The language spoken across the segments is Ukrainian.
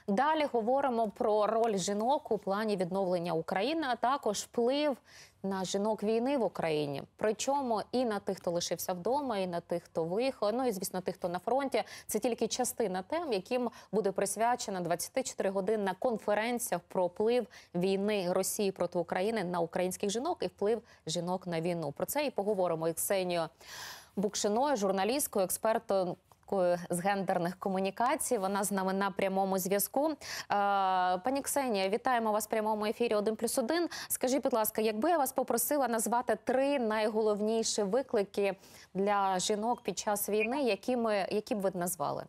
Далі говоримо про роль жінок у плані відновлення України, а також вплив на жінок війни в Україні. Причому і на тих, хто лишився вдома, і на тих, хто виїхав, ну і, звісно, тих, хто на фронті. Це тільки частина тем, яким буде присвячена 24-годинна конференція про вплив війни Росії проти України на українських жінок і вплив жінок на війну. Про це і поговоримо із Ксенією Букшиною, журналісткою, експертом з гендерних комунікацій. Вона з нами на прямому зв'язку. Пані Ксенія, вітаємо вас в прямому ефірі «1+1». Скажіть, будь ласка, якби я вас попросила назвати 3 найголовніші виклики для жінок під час війни, які б ви назвали?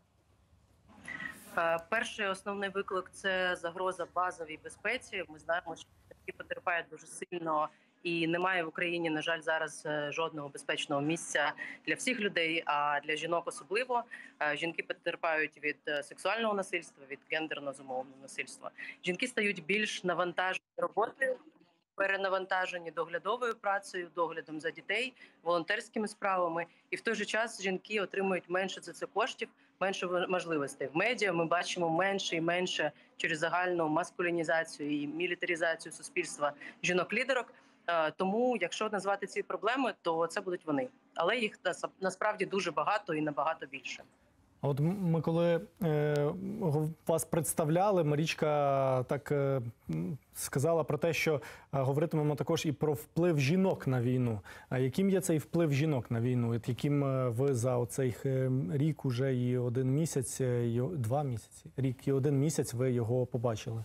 Перший основний виклик – це загроза базовій безпеці. Ми знаємо, що жінки потерпають дуже сильно, і немає в Україні, на жаль, зараз жодного безпечного місця для всіх людей, а для жінок особливо. Жінки потерпають від сексуального насильства, від гендерно зумовленого насильства. Жінки стають більш навантажені роботою, перенавантажені доглядовою працею, доглядом за дітей, волонтерськими справами. І в той же час жінки отримують менше за це коштів, менше можливостей. В медіа ми бачимо менше і менше через загальну маскулінізацію і мілітаризацію суспільства жінок-лідерок. Тому, якщо назвати ці проблеми, то це будуть вони. Але їх насправді дуже багато і набагато більше. От ми коли вас представляли, Марічка так сказала про те, що говоритимемо також і про вплив жінок на війну. А яким є цей вплив жінок на війну? От яким ви за оцей рік уже і 1 місяць, 2 місяці, рік і 1 місяць ви його побачили?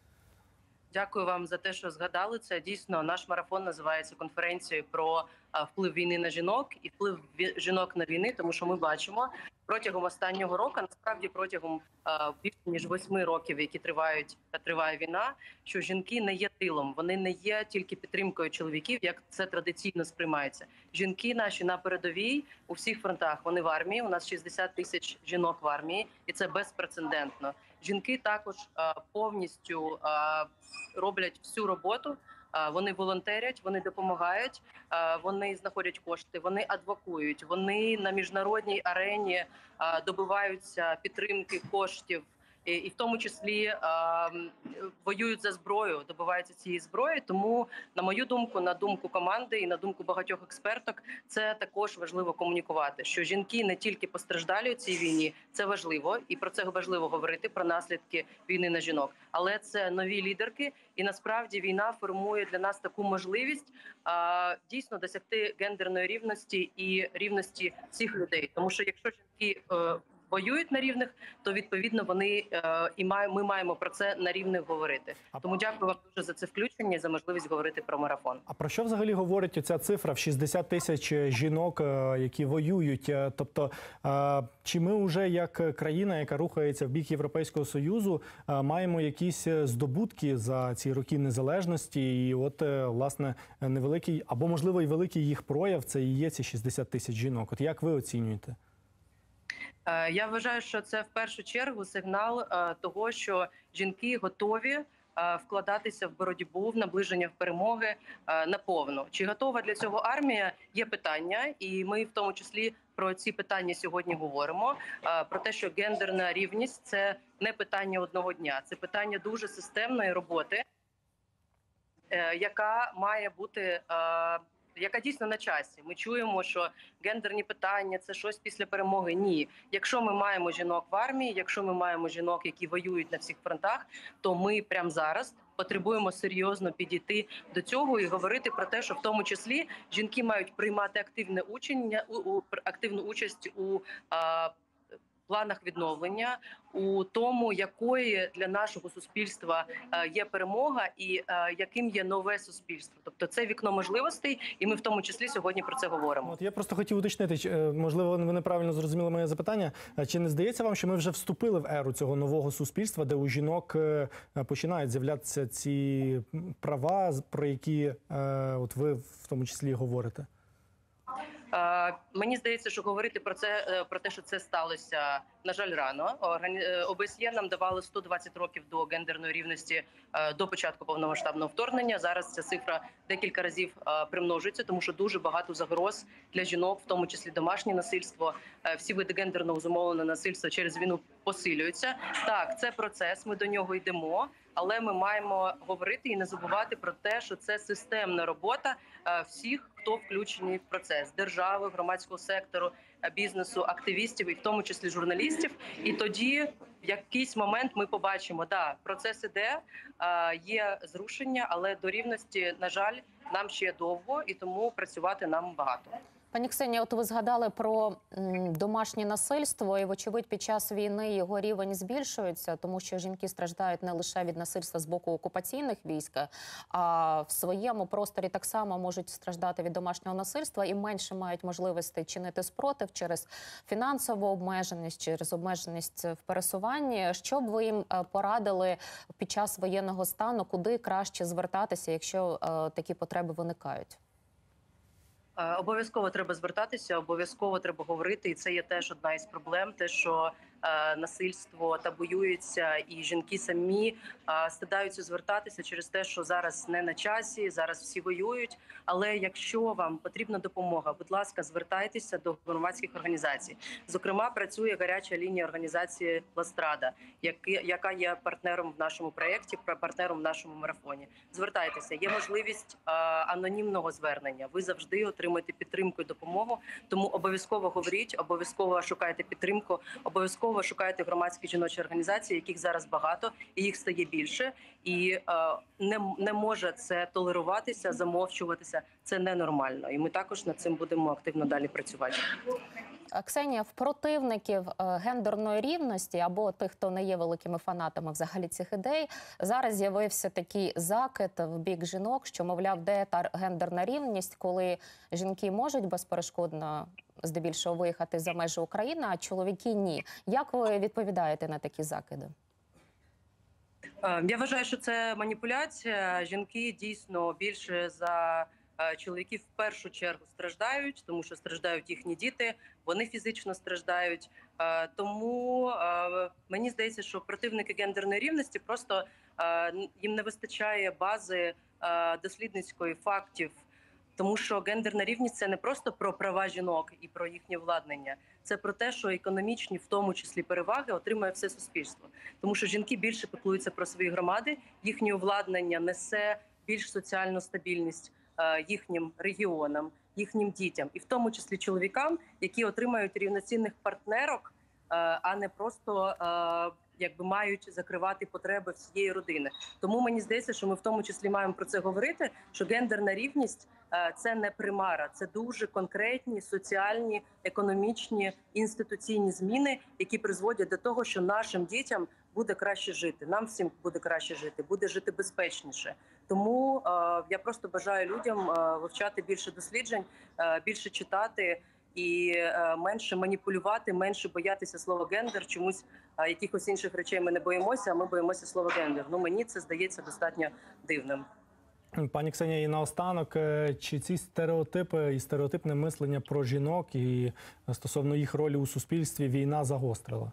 Дякую вам за те, що згадали це. Дійсно, наш марафон називається конференцією про вплив війни на жінок і вплив жінок на війни, тому що ми бачимо протягом останнього року, насправді протягом більше ніж 8 років, які триває війна, що жінки не є тилом, вони не є тільки підтримкою чоловіків, як це традиційно сприймається. Жінки наші на передовій у всіх фронтах, вони в армії, у нас 60 тисяч жінок в армії, і це безпрецедентно. Жінки також повністю роблять всю роботу. Вони волонтерять, вони допомагають, вони знаходять кошти, вони адвокують, вони на міжнародній арені добиваються підтримки коштів, і в тому числі воюють за зброю, добиваються цієї зброї. Тому, на мою думку, на думку команди і на думку багатьох експерток, це також важливо комунікувати, що жінки не тільки постраждалі у цій війні, це важливо, і про це важливо говорити, про наслідки війни на жінок. Але це нові лідерки, і насправді війна формує для нас таку можливість дійсно досягти гендерної рівності і рівності всіх людей. Тому що якщо жінки воюють на рівних, то відповідно ми маємо про це на рівних говорити. Тому дякую вам дуже за це включення і за можливість говорити про марафон. А про що взагалі говорить оця цифра в 60 тисяч жінок, які воюють? Тобто, чи ми вже як країна, яка рухається в бік Європейського Союзу, маємо якісь здобутки за ці роки незалежності? І от, власне, невеликий, або, можливо, і великий їх прояв – це і є ці 60 тисяч жінок. От як ви оцінюєте? Я вважаю, що це в першу чергу сигнал того, що жінки готові вкладатися в боротьбу, в наближення перемоги наповну. Чи готова для цього армія? Є питання, і ми в тому числі про ці питання сьогодні говоримо. Про те, що гендерна рівність – це не питання одного дня, це питання дуже системної роботи, яка має бути яка дійсно на часі. Ми чуємо, що гендерні питання – це щось після перемоги. Ні. Якщо ми маємо жінок в армії, якщо ми маємо жінок, які воюють на всих фронтах, то ми прямо зараз потребуємо серйозно підійти до цього і говорити про те, що в тому числі жінки мають приймати активну участь у планах відновлення, у тому, якою для нашого суспільства є перемога і яким є нове суспільство. Тобто це вікно можливостей, і ми в тому числі сьогодні про це говоримо. От я просто хотів уточнити, можливо, ви неправильно зрозуміли моє запитання. Чи не здається вам, що ми вже вступили в еру цього нового суспільства, де у жінок починають з'являтися ці права, про які от ви в тому числі говорите? Мені здається, що говорити про те, що це сталося, на жаль, рано. ОБСЄ нам давали 120 років до гендерної рівності до початку повномасштабного вторгнення. Зараз ця цифра декілька разів примножується, тому що дуже багато загроз для жінок, в тому числі домашнє насильство, всі види гендерного зумовленого насильства через війну посилюються. Так, це процес, ми до нього йдемо, але ми маємо говорити і не забувати про те, що це системна робота всіх, хто включений в процес: держави, громадського сектору, бізнесу, активістів, і в тому числі журналістів. І тоді в якийсь момент ми побачимо, да, процес іде, є зрушення, але до рівності, на жаль, нам ще довго, і тому працювати нам багато. Пані Ксенія, от ви згадали про домашнє насильство, і, вочевидь, під час війни його рівень збільшується, тому що жінки страждають не лише від насильства з боку окупаційних військ, а в своєму просторі так само можуть страждати від домашнього насильства і менше мають можливості чинити спротив через фінансову обмеженість, через обмеженість в пересуванні. Що б ви їм порадили під час воєнного стану, куди краще звертатися, якщо такі потреби виникають? Обов'язково треба звертатися, обов'язково треба говорити, і це є теж одна із проблем. Те, що насильство табуюється, і жінки самі стидаються звертатися через те, що зараз не на часі, зараз всі воюють. Але якщо вам потрібна допомога, будь ласка, звертайтеся до громадських організацій. Зокрема, працює гаряча лінія організації «Ластрада», яка є партнером в нашому проєкті, партнером в нашому марафоні. Звертайтеся, є можливість анонімного звернення. Ви завжди отримаєте підтримку і допомогу. Тому обов'язково говоріть, обов'язково шукайте підтримку, обов'язково шукайте громадські жіночі організації, яких зараз багато, і їх стає більше. І не може це толеруватися, замовчуватися. Це ненормально. І ми також над цим будемо активно далі працювати. Ксенія, в противників гендерної рівності або тих, хто не є великими фанатами взагалі цих ідей, зараз з'явився такий закид в бік жінок, що, мовляв, де та гендерна рівність, коли жінки можуть безперешкодно здебільшого виїхати за межі України, а чоловіки – ні. Як ви відповідаєте на такі закиди? Я вважаю, що це маніпуляція. Жінки дійсно більше за чоловіків в першу чергу страждають, тому що страждають їхні діти, вони фізично страждають. Тому мені здається, що противники гендерної рівності просто їм не вистачає бази дослідницької фактів. Тому що гендерна рівність – це не просто про права жінок і про їхнє владнання. Це про те, що економічні, в тому числі, переваги отримує все суспільство. Тому що жінки більше піклуються про свої громади, їхнє владнання несе більш соціальну стабільність їхнім регіонам, їхнім дітям. І в тому числі чоловікам, які отримають рівноцінних партнерок, а не просто якби мають закривати потреби всієї родини. Тому мені здається, що ми в тому числі маємо про це говорити, що гендерна рівність – це не примара, це дуже конкретні соціальні, економічні, інституційні зміни, які призводять до того, що нашим дітям буде краще жити, нам всім буде краще жити, буде жити безпечніше. Тому я просто бажаю людям вивчати більше досліджень, більше читати і менше маніпулювати, менше боятися слова гендер. Чомусь якихось інших речей ми не боїмося, а ми боїмося слова гендер. Ну, мені це здається достатньо дивним. Пані Ксенія, і наостанок, чи ці стереотипи і стереотипне мислення про жінок і стосовно їх ролі у суспільстві війна загострила?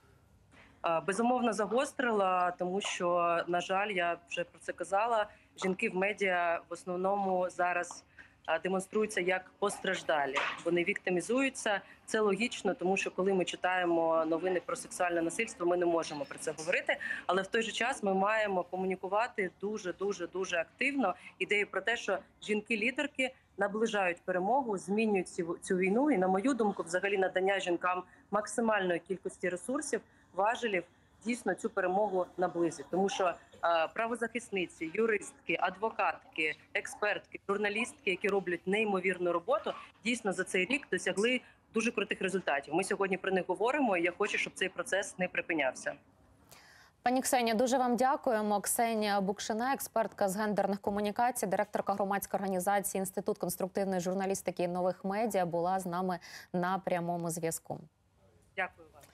Безумовно, загострила, тому що, на жаль, я вже про це казала, жінки в медіа в основному зараз демонструються як постраждалі. Вони віктимізуються. Це логічно, тому що коли ми читаємо новини про сексуальне насильство, ми не можемо про це говорити. Але в той же час ми маємо комунікувати дуже активно ідею про те, що жінки-лідерки наближають перемогу, змінюють цю війну. І, на мою думку, взагалі надання жінкам максимальної кількості ресурсів, важелів, дійсно цю перемогу наблизить. Тому що правозахисниці, юристки, адвокатки, експертки, журналістки, які роблять неймовірну роботу, дійсно за цей рік досягли дуже крутих результатів. Ми сьогодні про них говоримо, і я хочу, щоб цей процес не припинявся. Пані Ксенія, дуже вам дякуємо. Ксенія Букшина, експертка з гендерних комунікацій, директорка громадської організації «Інститут конструктивної журналістики і нових медіа», була з нами на прямому зв'язку. Дякую вам.